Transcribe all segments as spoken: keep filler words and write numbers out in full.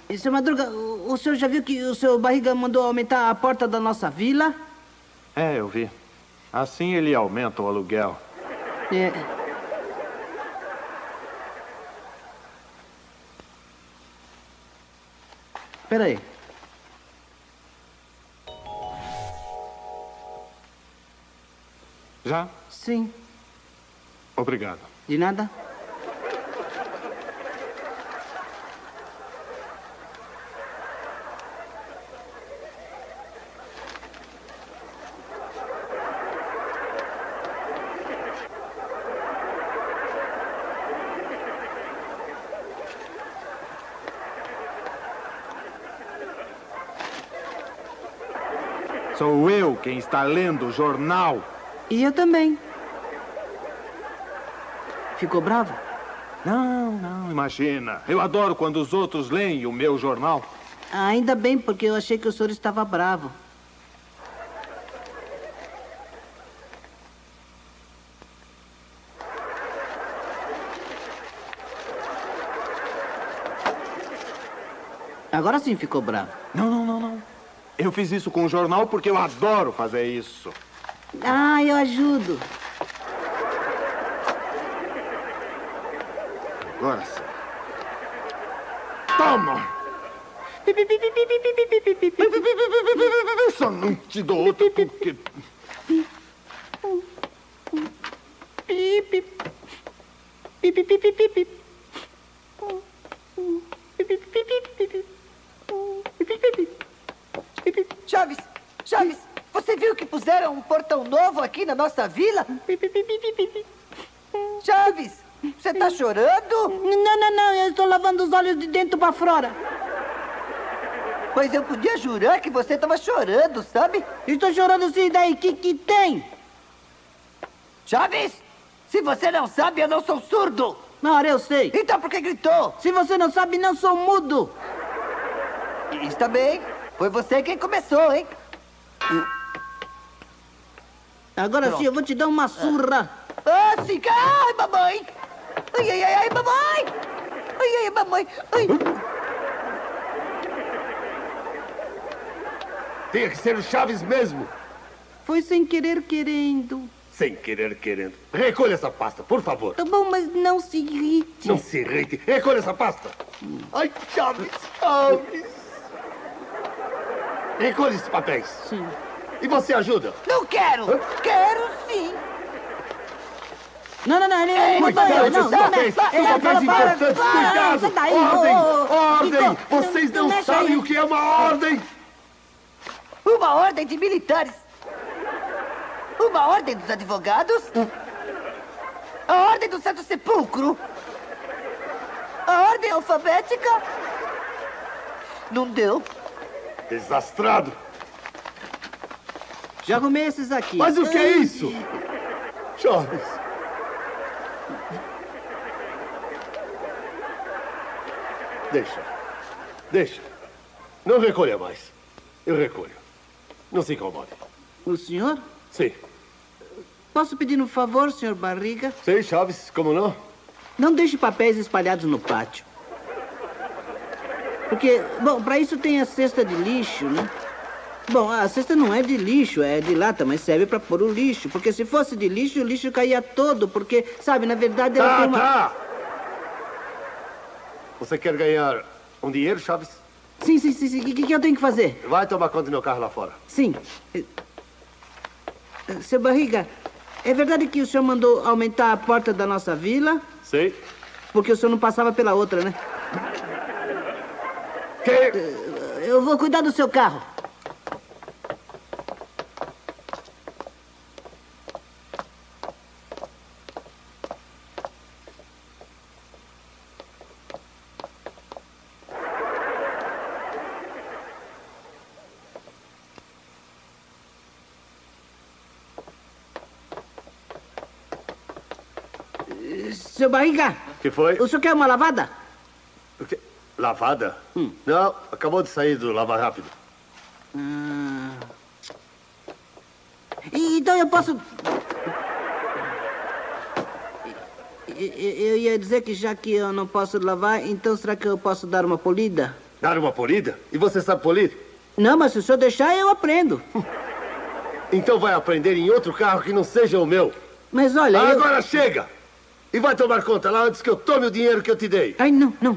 E, seu Madruga, o, o senhor já viu que o seu Barriga mandou aumentar a porta da nossa vila? É, eu vi. Assim ele aumenta o aluguel. É. Espera aí. Já? Sim. Obrigado. De nada. Sou eu quem está lendo o jornal. E eu também. Ficou bravo? Não, não, imagina. Eu adoro quando os outros leem o meu jornal. Ah, ainda bem, porque eu achei que o senhor estava bravo. Agora sim ficou bravo. Não, não, não, não. Eu fiz isso com o jornal porque eu adoro fazer isso. Ah, eu ajudo. Agora sim. Toma! Só não te dou outro porque... Chaves, Chaves, você viu que puseram um portão novo aqui na nossa vila? Chaves, você tá chorando? Não, não, não, eu estou lavando os olhos de dentro para fora. Pois eu podia jurar que você tava chorando, sabe? Estou chorando sim, daí, que que tem? Chaves, se você não sabe, eu não sou surdo. Ora, eu sei. Então por que gritou? Se você não sabe, não sou mudo. Está bem. Foi você quem começou, hein? Agora Pronto. sim, eu vou te dar uma surra. Ah, sim. Ai, mamãe. Ai, ai, ai, ai, mamãe. Ai, ai, mamãe. Ai. Tinha que ser o Chaves mesmo. Foi sem querer querendo. Sem querer querendo. Recolha essa pasta, por favor. Tá bom, mas não se irrite. Não se irrite. Recolha essa pasta. Ai, Chaves, Chaves. Recolha esses papéis. Sim. E você ajuda? Não quero. Hã? Quero sim. Não, não, não, ele Ei, não Cuidado, não, esses não, não, papéis. não, São não, papéis para, para, importantes. para, Cuidado. sai daí, Ordem, ô, ô, ô, ordem. Nico, Vocês não- não não mexe sabem aí. o que é uma ordem. Uma ordem de militares. Uma ordem dos advogados. A ordem do Santo Sepulcro. A ordem alfabética. Não deu. Desastrado. Já arrumei esses aqui. Mas o que é isso? Chaves. Deixa. Deixa. Não recolha mais. Eu recolho. Não se incomode. O senhor? Sim. Posso pedir um favor, senhor Barriga? Sei, Chaves. Como não? Não deixe papéis espalhados no pátio. Porque, bom, para isso tem a cesta de lixo, né? Bom, a cesta não é de lixo, é de lata, mas serve para pôr o lixo. Porque se fosse de lixo, o lixo caía todo. Porque, sabe, na verdade ela Tá, tem uma... tá. Você quer ganhar um dinheiro, Chaves? Sim, sim, sim, sim. O que, que eu tenho que fazer? Vai tomar conta do meu carro lá fora. Sim. Eh, eh, Seu Barriga, é verdade que o senhor mandou aumentar a porta da nossa vila? Sei. Porque o senhor não passava pela outra, né? Que? Eu vou cuidar do seu carro. Seu Barriga, Que foi? o senhor quer uma lavada? O quê? Lavada? Hum. Não, acabou de sair do Lava Rápido. Ah. E- Então eu posso... E- e- Eu ia dizer que já que eu não posso lavar, então será que eu posso dar uma polida? Dar uma polida? E você sabe polir? Não, mas se o senhor deixar, eu aprendo. Então vai aprender em outro carro que não seja o meu. Mas olha, eu... Agora chega! E vai tomar conta lá antes que eu tome o dinheiro que eu te dei. Ai, não, não.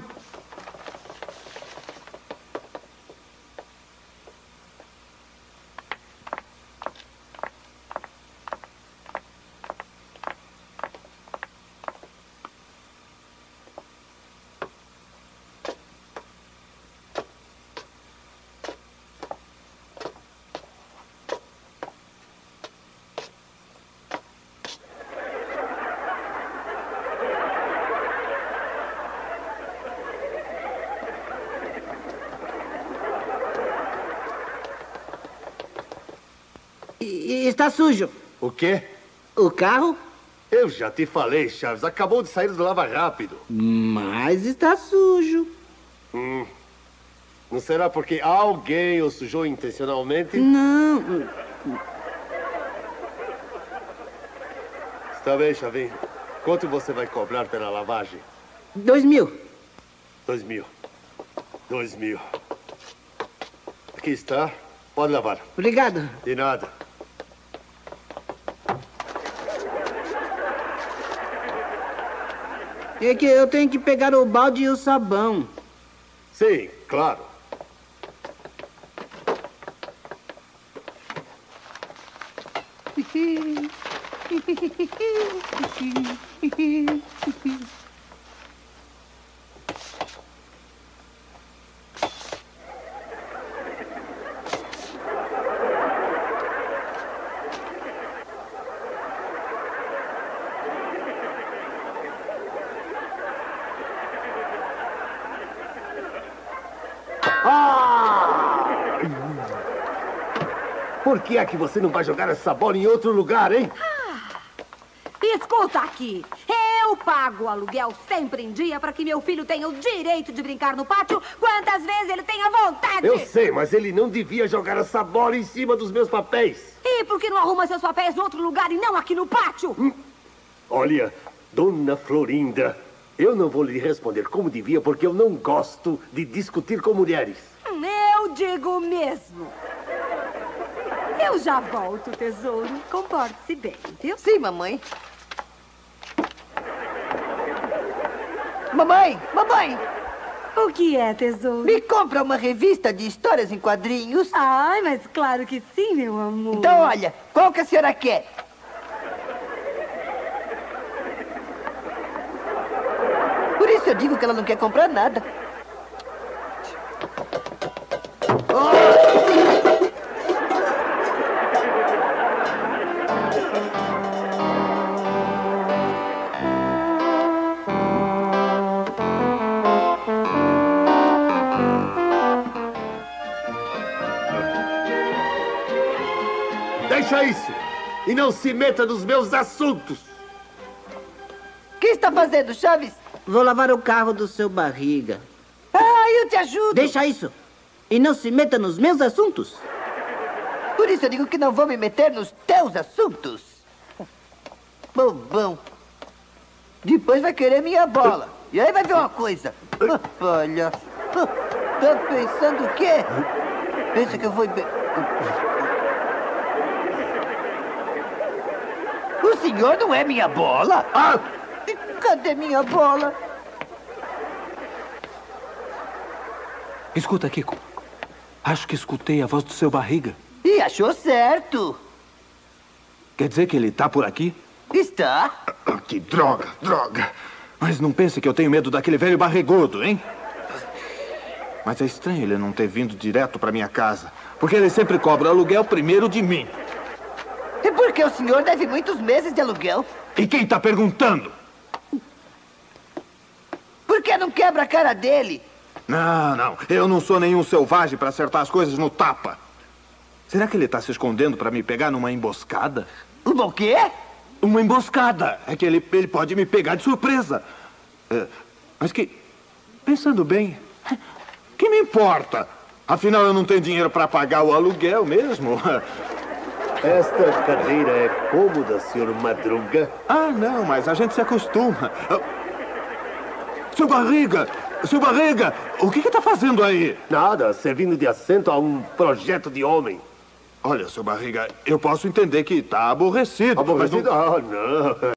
Está sujo. O quê? O carro? Eu já te falei, Chaves. Acabou de sair do Lava Rápido. Mas está sujo. Hum. Não será porque alguém o sujou intencionalmente? Não. Está bem, Chavinho. Quanto você vai cobrar pela lavagem? Dois mil. Dois mil. Dois mil. Aqui está. Pode lavar. Obrigado. De nada. É que eu tenho que pegar o balde e o sabão. Sim, claro. Por que é que você não vai jogar essa bola em outro lugar, hein? Ah, escuta aqui. Eu pago o aluguel sempre em dia para que meu filho tenha o direito de brincar no pátio quantas vezes ele tenha vontade. Eu sei, mas ele não devia jogar essa bola em cima dos meus papéis. E por que não arruma seus papéis em outro lugar e não aqui no pátio? Hum. Olha, Dona Florinda, eu não vou lhe responder como devia porque eu não gosto de discutir com mulheres. Eu digo mesmo. Eu já volto, tesouro. Comporte-se bem, viu? Sim, mamãe. Mamãe, mamãe, O que é, tesouro? me compra uma revista de histórias em quadrinhos. Ai, mas claro que sim, meu amor. Então, olha, qual que a senhora quer? Por isso eu digo que ela não quer comprar nada. Deixa isso! E não se meta nos meus assuntos! O que está fazendo, Chaves? Vou lavar o carro do seu barriga. Ah, eu te ajudo. Deixa isso. E não se meta nos meus assuntos. Por isso eu digo que não vou me meter nos teus assuntos. Bobão. Depois vai querer minha bola. E aí vai ver uma coisa. Ah, olha. Ah, tá pensando o quê? Pensa que eu vou... O senhor não é minha bola? Ah! Cadê minha bola? Escuta, Kiko. Acho que escutei a voz do seu barriga. E achou certo. Quer dizer que ele tá por aqui? Está. Ah, que droga, droga. Mas não pense que eu tenho medo daquele velho barrigudo, hein? Mas é estranho ele não ter vindo direto pra minha casa. Porque ele sempre cobra aluguel primeiro de mim. E por que o senhor deve muitos meses de aluguel? E quem tá perguntando? Por que não quebra a cara dele? Não, não. Eu não sou nenhum selvagem pra acertar as coisas no tapa. Será que ele tá se escondendo pra me pegar numa emboscada? O quê? Uma emboscada. É que ele, ele pode me pegar de surpresa. É, mas que... Pensando bem... Que me importa? Afinal, eu não tenho dinheiro pra pagar o aluguel mesmo. Esta cadeira é cômoda, senhor Madruga. Ah, não, mas a gente se acostuma. Seu barriga, Seu Barriga, o que está fazendo aí? Nada, servindo de assento a um projeto de homem. Olha, seu Barriga, eu posso entender que está aborrecido. Aborrecido? mas não- Ah, não.